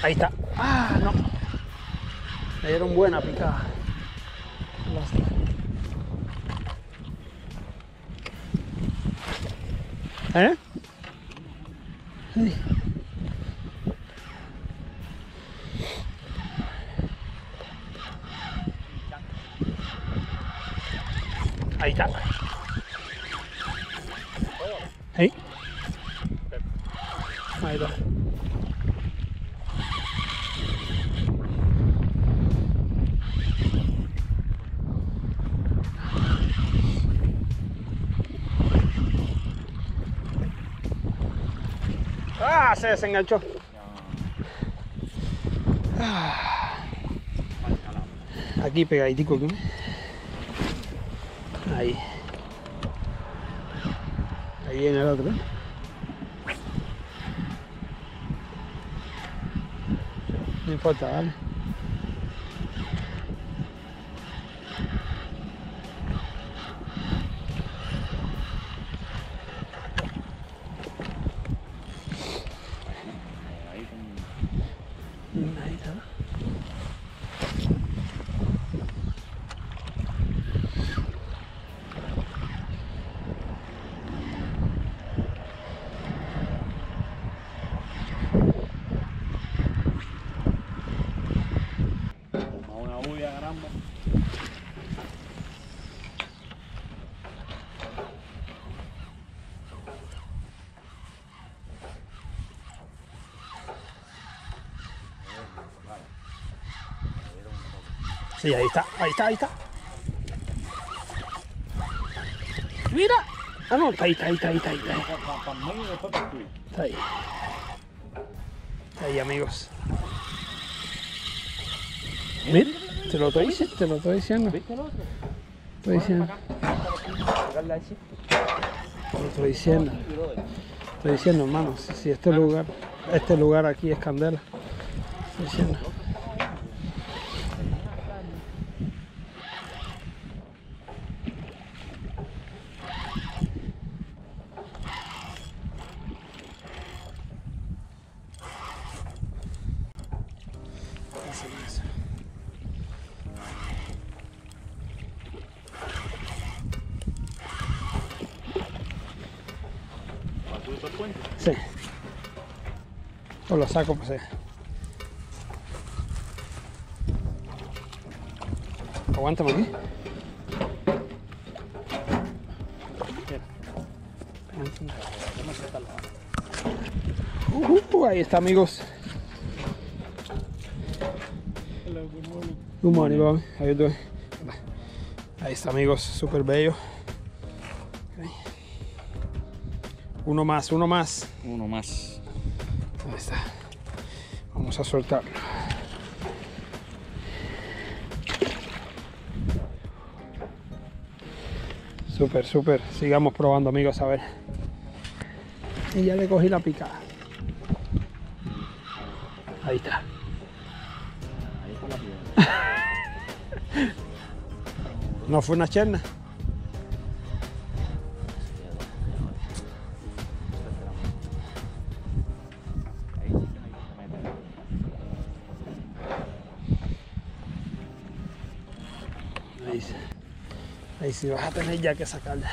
Ahí está. Ah, no. Le dieron buena picada. ¿Eh? Sí. Ahí está. Ahí. Ahí está. Ah, se desenganchó. Ah. Aquí pegaditico. Ahí. Ahí viene el otro. No importa, ¿vale? Ahí está. Una bulla grande. Sí, ahí está, ahí está, ahí está. Mira. Ah, no, está ahí, está ahí, está ahí, está ahí. Está ahí. Está ahí, amigos. Mira, te lo estoy diciendo, te lo estoy diciendo. Estoy diciendo. Te lo estoy diciendo. Estoy diciendo, hermano, si este lugar aquí es candela. Estoy diciendo. Sí. O lo saco, pues. Aguántame aquí. Ahí está, amigos. Good morning, Bobby. How you doing? Ahí está, amigos. Súper bello. Okay. Uno más, uno más. Uno más. Ahí está. Vamos a soltarlo. Súper, súper. Sigamos probando, amigos, a ver. Y ya le cogí la picada. Ahí está. Ahí está la piedra. ¿No fue una cherna? Ahí sí vas a tener ya que sacarla.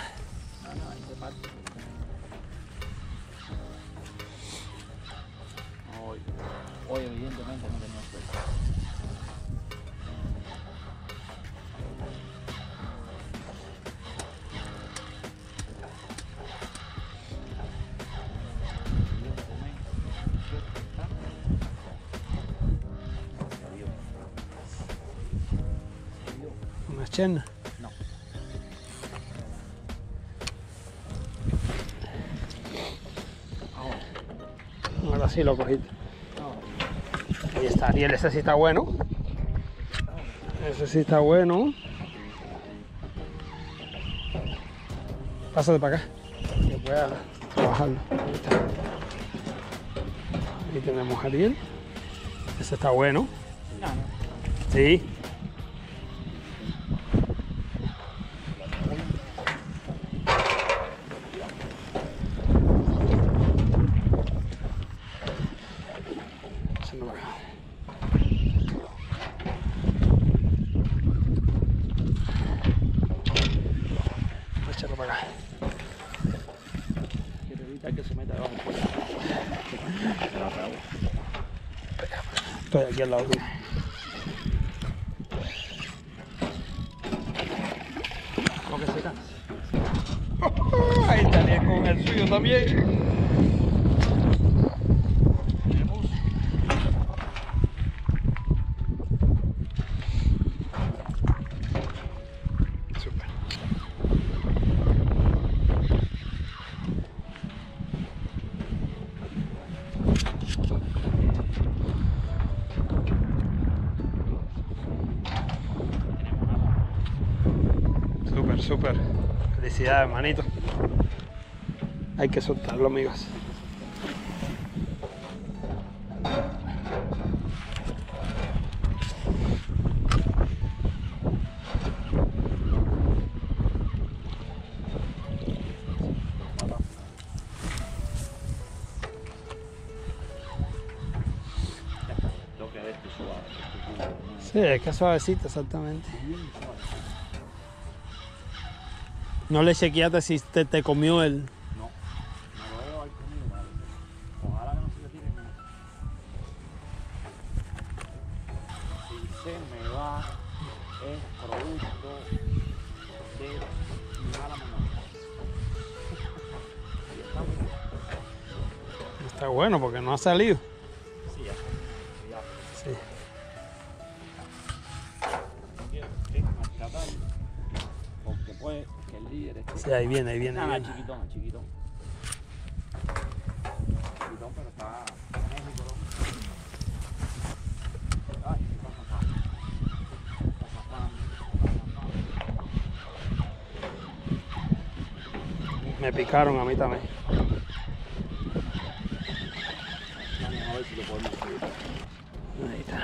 Hoy evidentemente no tenía suerte. ¿Una cherna? No. Ahora sí lo cogiste. Ahí está, Ariel, ese sí está bueno. Ese sí está bueno. Pásate para acá, que pueda trabajarlo. Ahí está. Ahí tenemos a Ariel. Ese está bueno. Sí. para acá. Quiero evitar que se meta debajo. Se la pegó. Estoy aquí al lado tuyo. ¿Cómo que se cansa? Ahí estaría con el suyo también. Tenemos. Súper. Súper, súper. Felicidades, hermanito. Hay que soltarlo, amigos. Lo que ves tú suave. Sí, es que es suavecito, exactamente. No le chequeaste si te comió el... No, no lo veo ahí conmigo, madre. Ojalá que no se le tire nada. Si se me va, es producto de mi mala memoria. Ahí estamos. Está bueno porque no ha salido. Sí, ya. Sí. Quiero rescatar, porque pues que el líder es Sí, ahí viene, ahí viene. Ahí viene. chiquitón, chiquitón. Chiquitón, pero está en México, ¿no? Ay, qué pasa, Me picaron a mí también. vamos a ver si lo podemos subir. Ahí está.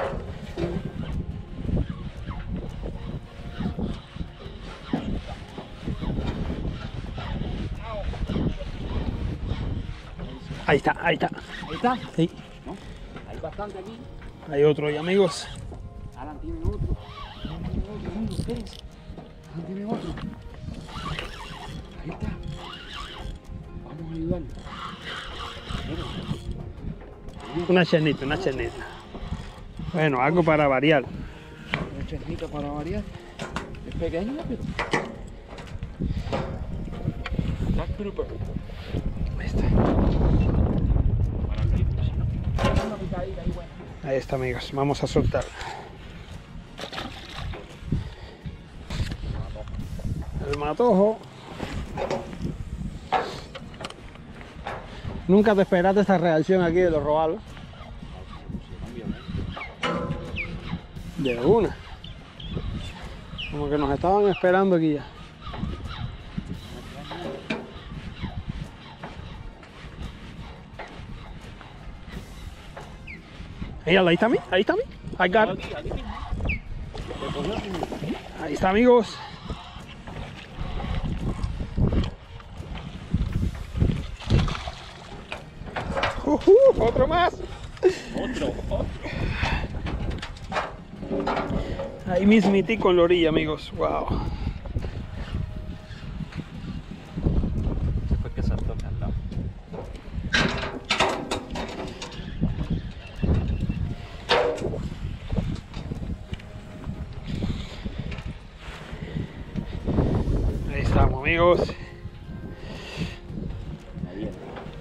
Ahí está, ahí está. Ahí está. Sí. ¿No? Hay bastante aquí. Hay otro ahí, amigos. Alan tiene otro. Alan tiene otro, amigos, espérense. Alan tiene otro. Ahí está. Vamos a ayudarlo. Mira, Una chernita, una chernita. Bueno, algo para variar. una chernita para variar. Es pequeña, pero. Jack Trooper. Ahí está. Para el ritmo, si no. Una picadita ahí buena. Ahí está, amigos. Vamos a soltar. El matojo. Nunca te esperaste esta reacción aquí de los robalos. De una. Como que nos estaban esperando aquí ya. Mira, ahí está mi, ahí está mi. I got it. Aquí mismo. Te cogió aquí mismo. Ahí está, amigos. Otro más. Otro. Ahí mismitico en la orilla, amigos. Wow. Se fue que saltó acá al lado. Ahí estamos, amigos. Ahí viene.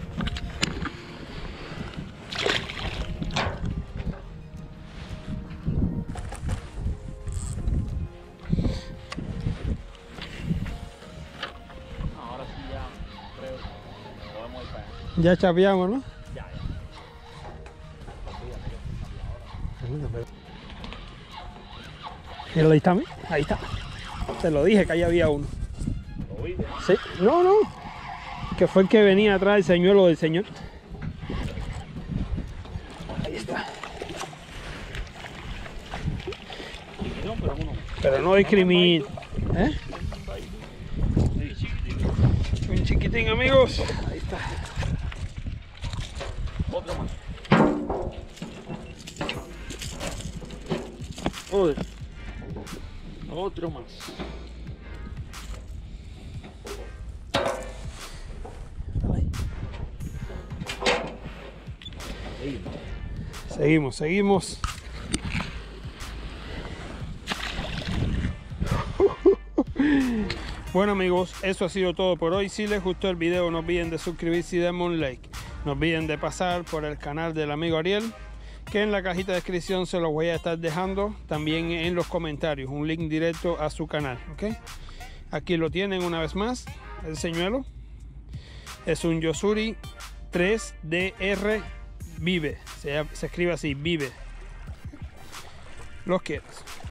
Ahora sí ya creo que podemos ir para allá. Ya chapeamos, ¿no? Ya. Mira, ahí está, ahí está. Te lo dije que ahí había uno. Lo viste, ¿no? Sí, no, no. Que fue el que venía atrás del señuelo del señor. Ahí está. No, pero uno. Pero no discrimina. ¿Eh? Sí, chiquitito. Un chiquitín, amigos. Ahí está. Otro más. Joder. Otro más. Seguimos. Bueno amigos, eso ha sido todo por hoy. Si les gustó el video, no olviden de suscribirse y darme un like. No olviden de pasar por el canal del amigo Ariel, que en la cajita de descripción se los voy a estar dejando, también en los comentarios, un link directo a su canal, ¿ok? Aquí lo tienen una vez más, el señuelo. Es un Yo-Zuri 3DR Vive, se escribe así, Vive. Los quiero.